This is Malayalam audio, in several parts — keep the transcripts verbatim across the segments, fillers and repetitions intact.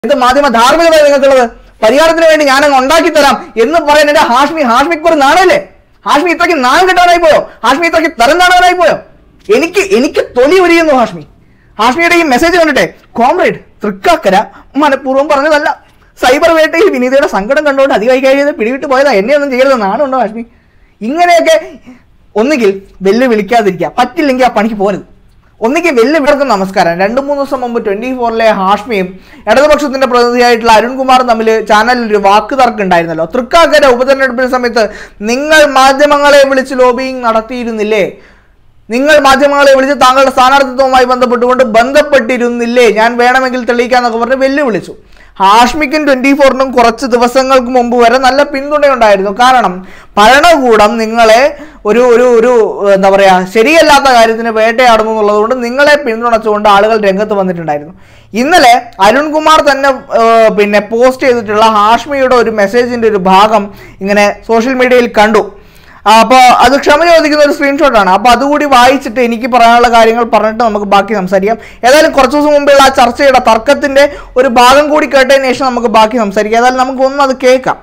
എന്ത് മാധ്യമ ധാർമ്മികത നിങ്ങൾക്കുള്ളത്? പരിഹാരത്തിന് വേണ്ടി ഞാനങ്ങ് ഉണ്ടാക്കി തരാം എന്ന് പറയാൻ എന്റെ ഹാഷ്മി ഹാഷ്മിക്ക് ഒരു നാണല്ലേ? ഹാഷ്മി ഇത്രയ്ക്ക് നാണം കെട്ടവനായി പോയോ? ഹാഷ്മി ഇത്രയ്ക്ക് തരം താണവനായി പോയോ? എനിക്ക് എനിക്ക് തൊലി ഉരിയുന്നു ഹാഷ്മി. ഹാഷ്മിയുടെ ഈ മെസ്സേജ് കണ്ടിട്ടെ, കോമ്രേഡ് തൃക്കാക്കര മനഃപൂർവ്വം പറഞ്ഞതല്ല, സൈബർ വേട്ടയിൽ വിനീതയുടെ സങ്കടം കണ്ടുകൊണ്ട് അതിവൈകാരികത പിടിവിട്ട് പോയതാ, എന്നെ ഒന്നും ചെയ്യരുത്, നാണുണ്ടോ ഹാഷ്മി? ഇങ്ങനെയൊക്കെ ഒന്നുകിൽ വെല്ലു വിളിക്കാതിരിക്കുക, പറ്റില്ലെങ്കിൽ ആ പണിക്ക് പോരുത്. ഒന്നിക്ക് വെല്ലുവിളിക്കും നമസ്കാരം. രണ്ട് മൂന്ന് ദിവസം മുമ്പ് ട്വന്റി ഫോറിലെ ഹാഷ്മിയും ഇടതുപക്ഷത്തിന്റെ പ്രതിനിധിയായിട്ടുള്ള അരുൺകുമാറും തമ്മിൽ ചാനലിൽ ഒരു വാക്ക് തർക്കം ഉണ്ടായിരുന്നല്ലോ. തൃക്കാക്കര ഉപതെരഞ്ഞെടുപ്പിന് സമയത്ത് നിങ്ങൾ മാധ്യമങ്ങളെ വിളിച്ച് ലോബിയിങ് നടത്തിയിരുന്നില്ലേ? നിങ്ങൾ മാധ്യമങ്ങളെ വിളിച്ച് താങ്കളുടെ സ്ഥാനാർത്ഥിത്വവുമായി ബന്ധപ്പെട്ടുകൊണ്ട് ബന്ധപ്പെട്ടിരുന്നില്ലേ? ഞാൻ വേണമെങ്കിൽ തെളിയിക്കാന്നൊക്കെ പറഞ്ഞ് വെല്ലുവിളിച്ചു. ഹാഷ്മിക്കും ട്വന്റി ഫോറിനും കുറച്ച് ദിവസങ്ങൾക്ക് മുമ്പ് വരെ നല്ല പിന്തുണയുണ്ടായിരുന്നു. കാരണം ഭരണകൂടം നിങ്ങളെ ഒരു ഒരു ഒരു എന്താ പറയാ ശരിയല്ലാത്ത കാര്യത്തിന് വേട്ടയാടുന്നു എന്നുള്ളത് കൊണ്ട് നിങ്ങളെ പിന്തുണച്ചുകൊണ്ട് ആളുകൾ രംഗത്ത് വന്നിട്ടുണ്ടായിരുന്നു. ഇന്നലെ അരുൺകുമാർ തന്നെ പിന്നെ പോസ്റ്റ് ചെയ്തിട്ടുള്ള ഹാഷ്മിയുടെ ഒരു മെസ്സേജിന്റെ ഒരു ഭാഗം ഇങ്ങനെ സോഷ്യൽ മീഡിയയിൽ കണ്ടു. അപ്പോൾ അത് ക്ഷമ ചോദിക്കുന്ന ഒരു സ്ക്രീൻഷോട്ടാണ്. അപ്പോൾ അതുകൂടി വായിച്ചിട്ട് എനിക്ക് പറയാനുള്ള കാര്യങ്ങൾ പറഞ്ഞിട്ട് നമുക്ക് ബാക്കി സംസാരിക്കാം. ഏതായാലും കുറച്ച് ദിവസം മുമ്പുള്ള ആ ചർച്ചയുടെ തർക്കത്തിന്റെ ഒരു ഭാഗം കൂടി കേട്ടതിന് ശേഷം നമുക്ക് ബാക്കി സംസാരിക്കാം. ഏതായാലും നമുക്ക് ഒന്ന് അത് കേൾക്കാം.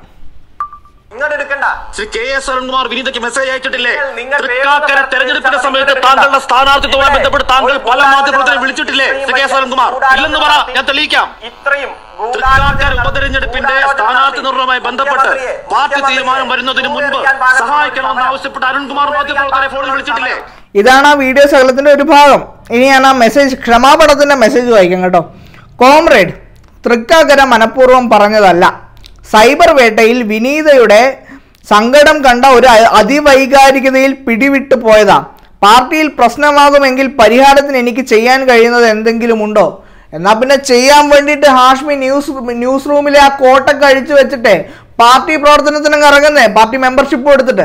ശ്രീ കെ എസ് അരുൺകുമാർ വിനീതയ്ക്ക് മെസ്സേജ് അയച്ചിട്ടില്ലേ? തൃക്കാക്കര തെരഞ്ഞെടുപ്പിന്റെ സമയത്ത് താങ്കളുടെ സ്ഥാനാർത്ഥിത്വവുമായി ബന്ധപ്പെട്ട് താങ്കൾ പല മാധ്യമങ്ങളെ വിളിച്ചിട്ടില്ലേ? ശ്രീ കെ എസ് അരുൺകുമാർ ഇല്ലെന്ന് പറ, ഞാൻ തെളിയിക്കാം. ഇത്രയും തൃക്കാക്കര ഉപതെരഞ്ഞെടുപ്പിന്റെ സ്ഥാനാർത്ഥി നിർണയവുമായി ബന്ധപ്പെട്ട് പാർട്ടി തീരുമാനം വരുന്നതിന് മുൻപ് സഹായിക്കണമെന്ന് ആവശ്യപ്പെട്ട് അരുൺകുമാർ മാധ്യമപ്രവർത്തകരെ ഫോണിൽ വിളിച്ചിട്ടില്ലേ? ഇതാണ് ആ വീഡിയോ സകലത്തിന്റെ ഒരു ഭാഗം. ഇനി ഞാൻ ആ മെസ്സേജ് ക്ഷമാപണത്തിന്റെ മെസ്സേജ് വായിക്കാം കേട്ടോ. കോമ്രേഡ് തൃക്കാക്കര മനഃപൂർവ്വം പറഞ്ഞതല്ല, സൈബർ വേട്ടയിൽ വിനീതയുടെ സങ്കടം കണ്ട ഒരു അതിവൈകാരികതയിൽ പിടിവിട്ടു പോയതാ. പാർട്ടിയിൽ പ്രശ്നമാകുമെങ്കിൽ പരിഹാരത്തിന് എനിക്ക് ചെയ്യാൻ കഴിയുന്നത് എന്തെങ്കിലും ഉണ്ടോ? എന്നാൽ പിന്നെ ചെയ്യാൻ വേണ്ടിയിട്ട് ഹാഷ്മി ന്യൂസ് ന്യൂസ് റൂമിലെ ആ കോട്ടൊക്കെ അഴിച്ചു വെച്ചിട്ടെ പാർട്ടി പ്രവർത്തനത്തിനങ്ങ് ഇറങ്ങുന്നേ, പാർട്ടി മെമ്പർഷിപ്പ് എടുത്തിട്ട്.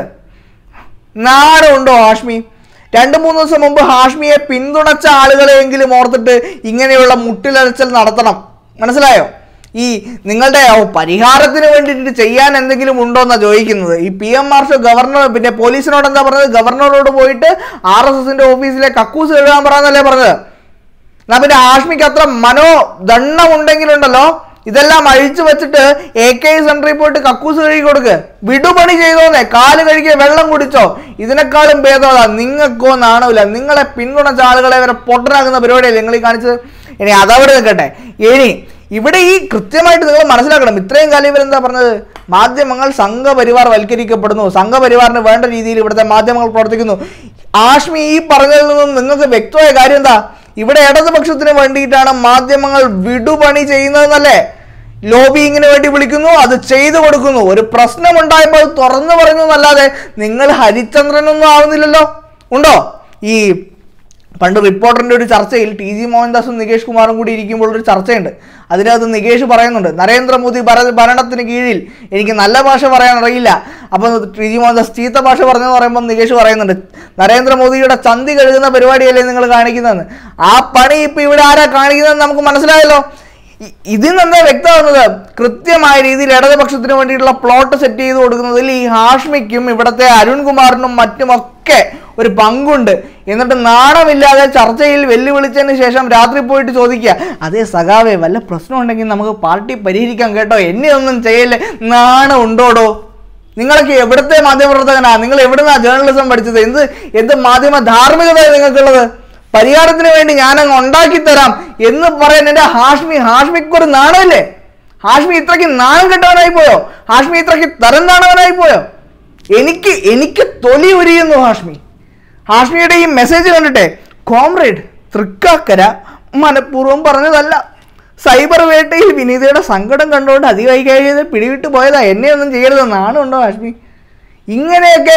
നാടുണ്ടോ ഹാഷ്മി? രണ്ട് മൂന്ന് ദിവസം മുമ്പ് ഹാഷ്മിയെ പിന്തുണച്ച ആളുകളെയെങ്കിലും ഓർത്തിട്ട് ഇങ്ങനെയുള്ള മുട്ടിലരച്ചൽ നടത്തണം. മനസ്സിലായോ? ഈ നിങ്ങളുടെ പരിഹാരത്തിന് വേണ്ടിയിട്ട് ചെയ്യാൻ എന്തെങ്കിലും ഉണ്ടോ എന്നാ ചോദിക്കുന്നത്. ഈ പി എം മാർഷൽ ഗവർണർ പിന്നെ പോലീസിനോട് എന്താ പറഞ്ഞത്? ഗവർണറോട് പോയിട്ട് ആർ എസ് എസിന്റെ ഓഫീസിലെ കക്കൂസ് കഴുകാൻ പറയാന്നല്ലേ പറഞ്ഞത്? എന്നാ പിന്നെ ഹാഷ്മിക്ക് അത്ര മനോ ദണ്ണം ഉണ്ടെങ്കിലുണ്ടല്ലോ ഇതെല്ലാം അഴിച്ചു വെച്ചിട്ട് എ കെ സെന്ററിൽ പോയിട്ട് കക്കൂസ് കഴുകി കൊടുക്ക്. വിടുപണി ചെയ്തോന്നേ, കാല് കഴുകിയ വെള്ളം കുടിച്ചോ. ഇതിനേക്കാളും ഭേദമാ. നിങ്ങൾക്കോ നാണമില്ല. നിങ്ങളെ പിന്തുണച്ച ആളുകളെ വരെ പൊട്ടനാക്കുന്ന പരിപാടിയല്ലേ നിങ്ങൾ ഈ കാണിച്ചത്. ഇനി അതവിടെ നിൽക്കട്ടെ. ഇനി ഇവിടെ ഈ കൃത്യമായിട്ട് നിങ്ങൾ മനസ്സിലാക്കണം. ഇത്രയും കാലം ഇവരെന്താ പറഞ്ഞത്? മാധ്യമങ്ങൾ സംഘപരിവാർ വൽക്കരിക്കപ്പെടുന്നു, സംഘപരിവാറിന് വേണ്ട രീതിയിൽ ഇവിടുത്തെ മാധ്യമങ്ങൾ പ്രവർത്തിക്കുന്നു. ഹാഷ്മി ഈ പറഞ്ഞതിൽ നിന്നും നിങ്ങൾക്ക് വ്യക്തമായ കാര്യം എന്താ? ഇവിടെ ഇടതുപക്ഷത്തിന് വേണ്ടിയിട്ടാണ് മാധ്യമങ്ങൾ വിടുപണി ചെയ്യുന്നതെന്നല്ലേ? ലോബിയിങ്ങിന് വേണ്ടി വിളിക്കുന്നു, അത് ചെയ്തു കൊടുക്കുന്നു. ഒരു പ്രശ്നമുണ്ടായപ്പോൾ അത് തുറന്നു പറഞ്ഞു എന്നല്ലാതെ നിങ്ങൾ ഹരിചന്ദ്രനൊന്നും ആവുന്നില്ലല്ലോ. ഉണ്ടോ? ഈ പണ്ട് റിപ്പോർട്ടറിന്റെ ഒരു ചർച്ചയിൽ ടി ജി മോഹൻദാസും നികേഷ് കുമാറും കൂടി ഇരിക്കുമ്പോൾ ഒരു ചർച്ചയുണ്ട്. അതിനകത്ത് നികേഷ് പറയുന്നുണ്ട്, നരേന്ദ്രമോദി ഭരണത്തിന് കീഴിൽ എനിക്ക് നല്ല ഭാഷ പറയാൻ അറിയില്ല. അപ്പോൾ ടി ജി മോഹൻദാസ് ചീത്ത ഭാഷ പറഞ്ഞെന്ന് പറയുമ്പോൾ നികേഷ് പറയുന്നുണ്ട്, നരേന്ദ്രമോദിയുടെ ചന്തി കഴുകുന്ന പരിപാടിയല്ലേ നിങ്ങൾ കാണിക്കുന്നതെന്ന്. ആ പണി ഇപ്പൊ ഇവിടെ ആരാ കാണിക്കുന്നതെന്ന് നമുക്ക് മനസ്സിലായല്ലോ. ഇതിൽ നിന്നെന്താ വ്യക്തമാകുന്നത്? കൃത്യമായ രീതിയിൽ ഇടതുപക്ഷത്തിന് വേണ്ടിയിട്ടുള്ള പ്ലോട്ട് സെറ്റ് ചെയ്ത് കൊടുക്കുന്നതിൽ ഈ ഹാഷ്മിക്കും ഇവിടുത്തെ അരുൺകുമാറിനും മറ്റുമൊക്കെ ഒരു പങ്കുണ്ട്. എന്നിട്ട് നാണമില്ലാതെ ചർച്ചയിൽ വെല്ലുവിളിച്ചതിന് ശേഷം രാത്രി പോയിട്ട് ചോദിക്കുക, അതേ സഖാവേ വല്ല പ്രശ്നം ഉണ്ടെങ്കിൽ നമുക്ക് പാർട്ടി പരിഹരിക്കാം കേട്ടോ, എന്നെ ഒന്നും ചെയ്യല്ലേ. നാണം ഉണ്ടോടോ? നിങ്ങളൊക്കെ എവിടുത്തെ മാധ്യമപ്രവർത്തകനാ? നിങ്ങൾ എവിടുന്നാ ജേർണലിസം പഠിച്ചത്? എന്ത് എന്ത് മാധ്യമ ധാർമ്മികത നിങ്ങൾക്കുള്ളത്? പരിഹാരത്തിന് വേണ്ടി ഞാനങ്ങ് ഉണ്ടാക്കി തരാം എന്ന് പറയാൻ എന്റെ ഹാഷ്മി ഹാഷ്മിക്ക് ഒരു നാണമില്ലേ? ഹാഷ്മി ഇത്രയ്ക്ക് നാണം കെട്ടവനായി പോയോ? ഹാഷ്മി ഇത്രയ്ക്ക് തരം താണവനായി പോയോ? എനിക്ക് എനിക്ക് തൊലി ഉരിയുന്നു ഹാഷ്മി. ഹാഷ്മിയുടെ ഈ മെസ്സേജ് കണ്ടിട്ടെ, കോമ്രേഡ് തൃക്കാക്കര മനഃപൂർവ്വം പറഞ്ഞതല്ല, സൈബർ വേട്ടയിൽ വിനീതയുടെ സങ്കടം കണ്ടുകൊണ്ട് അതിവൈകാരികത പിടിവിട്ട് പോയതാ, എന്നെ ഒന്നും ചെയ്യരുത്, നാണുണ്ടോ ഹാഷ്മി? ഇങ്ങനെയൊക്കെ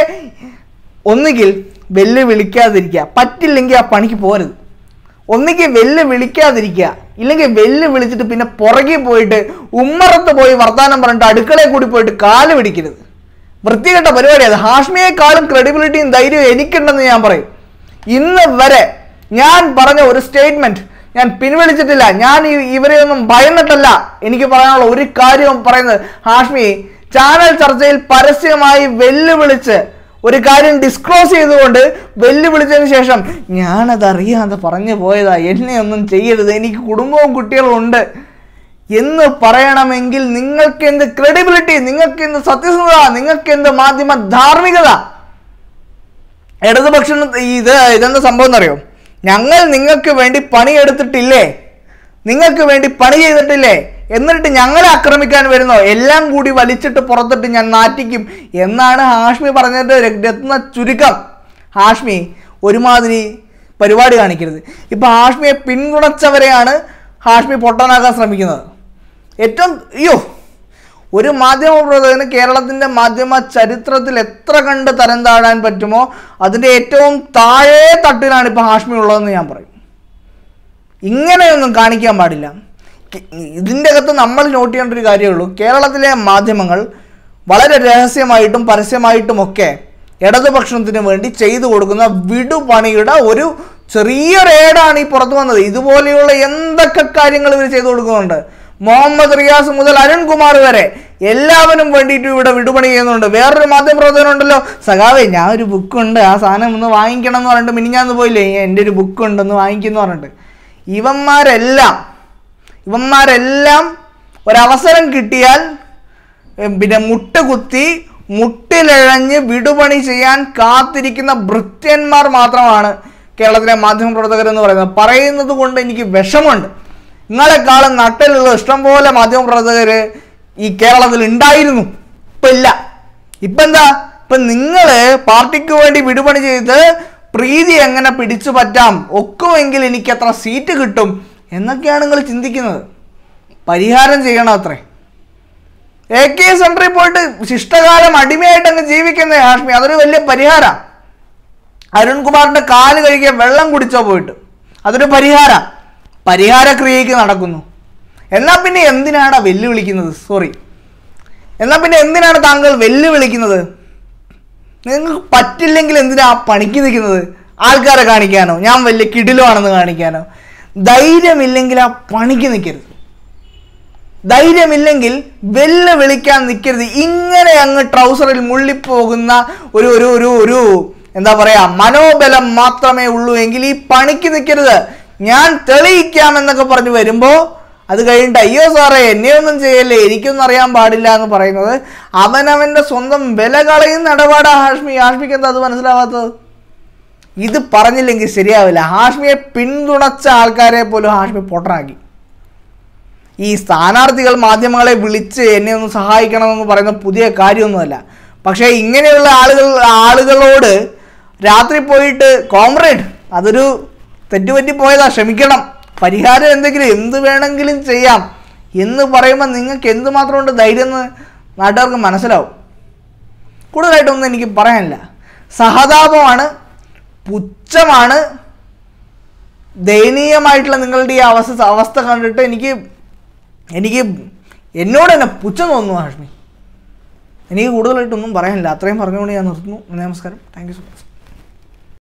ഒന്നുകിൽ വെല്ലു വിളിക്കാതിരിക്കുക, പറ്റില്ലെങ്കിൽ ആ പണിക്ക് പോരുത്. ഒന്നുകിൽ വെല്ലു വിളിക്കാതിരിക്കുക, ഇല്ലെങ്കിൽ വെല്ലു വിളിച്ചിട്ട് പിന്നെ പുറകെ പോയിട്ട് ഉമ്മറത്ത് പോയി വർത്താനം പറഞ്ഞിട്ട് അടുക്കളയിൽ കൂടി പോയിട്ട് കാല് പിടിക്കരുത്. വൃത്തികെട്ട പരിപാടി അത്. ഹാഷ്മിയെക്കാളും ക്രെഡിബിലിറ്റിയും ധൈര്യവും എനിക്കുണ്ടെന്ന് ഞാൻ പറയും. ഇന്ന് വരെ ഞാൻ പറഞ്ഞ ഒരു സ്റ്റേറ്റ്മെന്റ് ഞാൻ പിൻവലിച്ചിട്ടില്ല. ഞാൻ ഇവരെ ഒന്നും ഭയന്നിട്ടല്ല. എനിക്ക് പറയാനുള്ള ഒരു കാര്യവും പറയുന്നത്, ഹാഷ്മി ചാനൽ ചർച്ചയിൽ പരസ്യമായി വെല്ലുവിളിച്ച് ഒരു കാര്യം ഡിസ്ക്ലോസ് ചെയ്തുകൊണ്ട് വെല്ലുവിളിച്ചതിന് ശേഷം ഞാനത് അറിയാതെ പറഞ്ഞു പോയതാ, എന്നെ ഒന്നും ചെയ്യരുത്, എനിക്ക് കുടുംബവും കുട്ടികളും ഉണ്ട്, എന്ന് പറയണമെങ്കിൽ നിങ്ങൾക്ക് എന്ത് ക്രെഡിബിലിറ്റി, നിങ്ങൾക്ക് എന്ത് സത്യസന്ധത, നിങ്ങൾക്ക് എന്ത് മാധ്യമ ധാർമ്മികത? ഇടതുപക്ഷം ഇത് ഇതെന്താ സംഭവം എന്നറിയോ? ഞങ്ങൾ നിങ്ങൾക്ക് വേണ്ടി പണിയെടുത്തിട്ടില്ലേ, നിങ്ങൾക്ക് വേണ്ടി പണി ചെയ്തിട്ടില്ലേ, എന്നിട്ട് ഞങ്ങളെ ആക്രമിക്കാൻ വരുന്നോ? എല്ലാം കൂടി വലിച്ചിട്ട് പുറത്തിട്ട് ഞാൻ നാറ്റിക്കും എന്നാണ് ഹാഷ്മി പറഞ്ഞതിൻ്റെ രത്ന ചുരുക്കം. ഹാഷ്മി ഒരുമാതിരി പരിപാടി കാണിക്കരുത്. ഇപ്പം ഹാഷ്മിയെ പിന്തുണച്ചവരെയാണ് ഹാഷ്മി പൊട്ടാനാക്കാൻ ശ്രമിക്കുന്നത്. ഏറ്റവും അയ്യോ, ഒരു മാധ്യമ പ്രവർത്തകന് കേരളത്തിൻ്റെ മാധ്യമ ചരിത്രത്തിൽ എത്ര കണ്ട് തരം താഴാൻ പറ്റുമോ അതിൻ്റെ ഏറ്റവും താഴെ തട്ടിലാണ് ഇപ്പോൾ ഹാഷ്മി ഉള്ളതെന്ന് ഞാൻ പറയും. ഇങ്ങനെയൊന്നും കാണിക്കാൻ പാടില്ല. ഇതിൻ്റെ അകത്ത് നമ്മൾ നോട്ട് ചെയ്യേണ്ട ഒരു കാര്യമുള്ളൂ, കേരളത്തിലെ മാധ്യമങ്ങൾ വളരെ രഹസ്യമായിട്ടും പരസ്യമായിട്ടുമൊക്കെ ഇടതുപക്ഷത്തിന് വേണ്ടി ചെയ്തു കൊടുക്കുന്ന വിടുപണിയുടെ ഒരു ചെറിയൊരു ഏടാണ് ഈ പുറത്തു വന്നത്. ഇതുപോലെയുള്ള എന്തൊക്കെ കാര്യങ്ങൾ ഇവർ ചെയ്തു കൊടുക്കുന്നുണ്ട്. മുഹമ്മദ് റിയാസ് മുതൽ അരുൺകുമാർ വരെ എല്ലാവരും വേണ്ടിയിട്ട് ഇവിടെ വിടുപണി ചെയ്യുന്നുണ്ട്. വേറൊരു മാധ്യമപ്രവർത്തകനുണ്ടല്ലോ, സഖാവേ ഞാൻ ഒരു ബുക്കുണ്ട്, ആ സാധനം ഒന്ന് വാങ്ങിക്കണം എന്ന് പറഞ്ഞിട്ട് മിനിഞ്ഞാന്ന് പോയില്ലേ, എൻ്റെ ഒരു ബുക്കുണ്ടെന്ന് വാങ്ങിക്കുന്നു പറഞ്ഞിട്ട്. ഇവന്മാരെല്ലാം ഇവന്മാരെല്ലാം ഒരവസരം കിട്ടിയാൽ പിന്നെ മുട്ടുകുത്തി മുട്ടിലിഴഞ്ഞ് വിടുപണി ചെയ്യാൻ കാത്തിരിക്കുന്ന ഭൃത്യന്മാർ മാത്രമാണ് കേരളത്തിലെ മാധ്യമപ്രവർത്തകരെന്ന് പറയുന്നത്. പറയുന്നത് കൊണ്ട് എനിക്ക് വിഷമമുണ്ട്. നിങ്ങളെക്കാളും നട്ടിലുള്ള ഇഷ്ടംപോലെ മാധ്യമപ്രവർത്തകർ ഈ കേരളത്തിൽ ഉണ്ടായിരുന്നു, ഇപ്പം ഇല്ല. ഇപ്പം എന്താ, ഇപ്പം നിങ്ങൾ പാർട്ടിക്ക് വേണ്ടി വിടുപണി ചെയ്ത് പ്രീതി എങ്ങനെ പിടിച്ചു പറ്റാം, ഒക്കുമെങ്കിൽ എനിക്ക് എത്ര സീറ്റ് കിട്ടും എന്നൊക്കെയാണ് നിങ്ങൾ ചിന്തിക്കുന്നത്. പരിഹാരം ചെയ്യണം അത്രേ. എ കെ സെൻറ്ററിൽ പോയിട്ട് ശിഷ്ടകാലം അടിമയായിട്ട് അങ്ങ് ജീവിക്കുന്ന ഹാഷ്മി, അതൊരു വലിയ പരിഹാരമാണ്. അരുൺകുമാറിൻ്റെ കാല് കഴുകിയ വെള്ളം കുടിച്ചോ പോയിട്ട്, അതൊരു പരിഹാരം. പരിഹാരക്രിയയ്ക്ക് നടക്കുന്നു. എന്നാൽ പിന്നെ എന്തിനാണ് വെല്ലുവിളിക്കുന്നത്? സോറി, എന്നാൽ പിന്നെ എന്തിനാണ് താങ്കൾ വെല്ലുവിളിക്കുന്നത്? നിങ്ങൾക്ക് പറ്റില്ലെങ്കിൽ എന്തിനാ ആ പണിക്ക് നിൽക്കുന്നത്? ആൾക്കാരെ കാണിക്കാനോ, ഞാൻ വലിയ കിടിലുമാണെന്ന് കാണിക്കാനോ? ധൈര്യമില്ലെങ്കിൽ ആ പണിക്ക് നിൽക്കരുത്. ധൈര്യമില്ലെങ്കിൽ വെല്ലുവിളിക്കാൻ നിൽക്കരുത്. ഇങ്ങനെ അങ്ങ് ട്രൗസറിൽ മുള്ളിപ്പോകുന്ന ഒരു ഒരു ഒരു ഒരു എന്താ പറയുക മനോബലം മാത്രമേ ഉള്ളൂ എങ്കിൽ ഈ പണിക്ക് നിൽക്കരുത്. ഞാൻ തെളിയിക്കാമെന്നൊക്കെ പറഞ്ഞ് വരുമ്പോൾ അത് കഴിഞ്ഞിട്ട് അയ്യോ സാറേ എന്നെയൊന്നും ചെയ്യല്ലേ, എനിക്കൊന്നും അറിയാൻ പാടില്ല എന്ന് പറയുന്നത് അവനവൻ്റെ സ്വന്തം വില കളയുന്ന ഇടപാടാ ഹാഷ്മി. ഹാഷ്മിക്ക് എന്താ അത് മനസ്സിലാവാത്തത്? ഇത് പറഞ്ഞില്ലെങ്കിൽ ശരിയാവില്ല. ഹാഷ്മിയെ പിന്തുണച്ച ആൾക്കാരെ പോലും ഹാഷ്മി പൊട്ടനാക്കി. ഈ സ്ഥാനാർത്ഥികൾ മാധ്യമങ്ങളെ വിളിച്ച് എന്നെ ഒന്ന് സഹായിക്കണമെന്ന് പറയുന്ന പുതിയ കാര്യമൊന്നുമല്ല. പക്ഷേ ഇങ്ങനെയുള്ള ആളുകൾ ആളുകളോട് രാത്രി പോയിട്ട് കോമ്രേഡ് അതൊരു തെറ്റുപറ്റി പോയതാ, ക്ഷമിക്കണം, പരിഹാരം എന്തെങ്കിലും എന്ത് വേണമെങ്കിലും ചെയ്യാം എന്ന് പറയുമ്പോൾ നിങ്ങൾക്ക് എന്തുമാത്രമുണ്ട് ധൈര്യം എന്ന് നാട്ടുകാർക്ക് മനസ്സിലാവും. കൂടുതലായിട്ടൊന്നും എനിക്ക് പറയാനില്ല. സഹതാപമാണ്, പുച്ഛമാണ്, ദയനീയമായിട്ടുള്ള നിങ്ങളുടെ ഈ അവസ്ഥ അവസ്ഥ കണ്ടിട്ട് എനിക്ക് എനിക്ക് എന്നോട് തന്നെ പുച്ഛം തോന്നുന്നു ഹാഷ്മി. എനിക്ക് കൂടുതലായിട്ടൊന്നും പറയാനില്ല. അത്രയും പറഞ്ഞുകൊണ്ട് ഞാൻ നിർത്തുന്നു. നമസ്കാരം. Thank you so much.